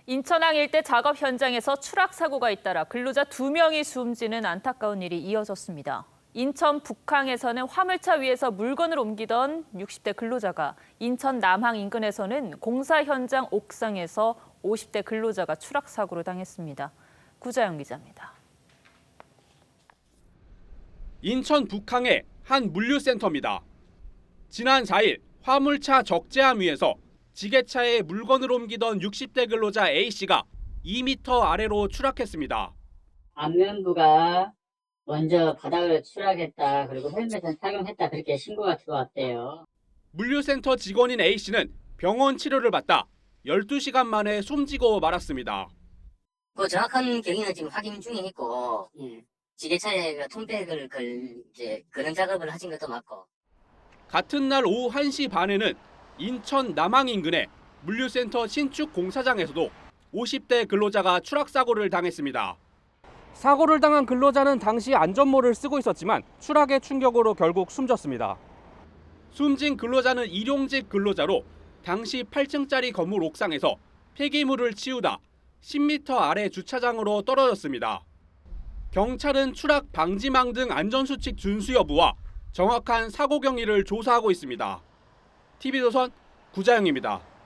인천항 일대 작업 현장에서 추락 사고가 잇따라 근로자 2명이 숨지는 안타까운 일이 이어졌습니다. 인천 북항에서는 화물차 위에서 물건을 옮기던 60대 근로자가, 인천 남항 인근에서는 공사 현장 옥상에서 50대 근로자가 추락 사고를 당했습니다. 구자영 기자입니다. 인천 북항의 한 물류센터입니다. 지난 4일 화물차 적재함 위에서 지게차에 물건을 옮기던 60대 근로자 A씨가 2m 아래로 추락했습니다. 안면부가 먼저 바닥을 추락했다. 그리고 헬멧은 착용했다. 그렇게 신고가 들어왔대요. 물류센터 직원인 A씨는 병원 치료를 받다 12시간 만에 숨지고 말았습니다. 그 정확한 경위는 지금 확인 중에 있고, 지게차에 통백을 그런 작업을 하신 것도 맞고. 같은 날 오후 1시 반에는 인천 남항 인근의 물류센터 신축 공사장에서도 50대 근로자가 추락 사고를 당했습니다. 사고를 당한 근로자는 당시 안전모를 쓰고 있었지만 추락의 충격으로 결국 숨졌습니다. 숨진 근로자는 일용직 근로자로 당시 8층짜리 건물 옥상에서 폐기물을 치우다 10m 아래 주차장으로 떨어졌습니다. 경찰은 추락 방지망 등 안전수칙 준수 여부와 정확한 사고 경위를 조사하고 있습니다. TV조선 구자영입니다.